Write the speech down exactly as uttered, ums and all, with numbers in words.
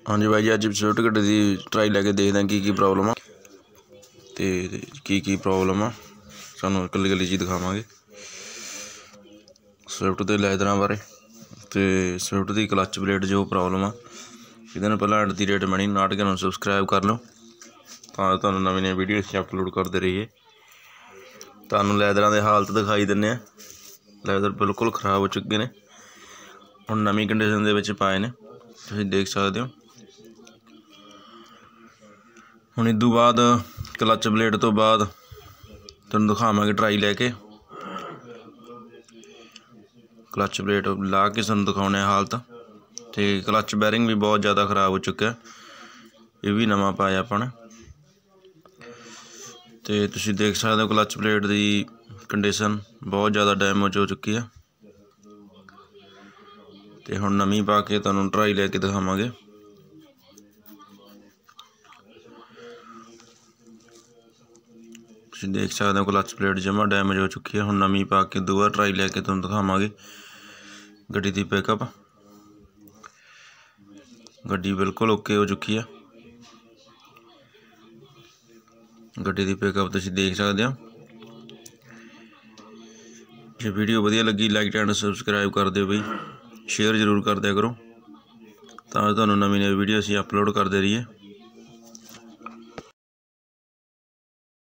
हाँ जी भाई जी, अज स्विफ्ट गड्डी की ट्राई लैके देखते हैं की की प्रॉब्लम आ ते की की प्रॉब्लम आ सानू कल्ली कल्ली चीज़ दिखावांगे स्विफ्ट के लैदरां बारे ते स्विफ्ट की क्लच प्लेट जो प्रॉब्लम आ इहदे नाल पहलां एट दी रेट मनी नाट के सबसक्राइब कर लो तां तुहानूं नवीं नवीं वीडियो असीं अपलोड करते रहिए। तुहानूं लैदरां दे हालत दिखाई दिंदे आ, लैदर बिल्कुल खराब हो चुके ने, हुण नवीं कंडीशन दे विच पाए ने, तुसीं देख सकदे हो। हुण इदों बाद क्लच प्लेट तो बाद तुहानूं दिखावांगे ट्राई लैके क्लच प्लेट ला के तुहानूं दिखाउने हालत ते क्लच बैरिंग भी बहुत ज़्यादा खराब हो चुका है, ये भी नवां पाया आपां ने ते तुसीं देख सकदे हो क्लच प्लेट की कंडीशन बहुत ज़्यादा डैमेज हो चुकी है ते हुण नवीं पा के तुहानूं ट्राई लैके दिखावांगे। तुसीं देख सकते हो क्लच प्लेट जमा डैमेज हो चुकी है, हुण नवीं पा के दोबारा ट्राई लैके तुहानूं दिखावांगे। गड्डी की पिकअप गड्डी बिल्कुल ओके हो चुकी है, गड्डी की पिकअप तुसीं देख सकते हो। जो वीडियो वधिया लगी लाइक एंड सबसक्राइब कर दिओ बई, शेयर जरूर कर दिया करो तां तुहानूं नवीं नवीं वीडियो असीं अपलोड करते रहिए।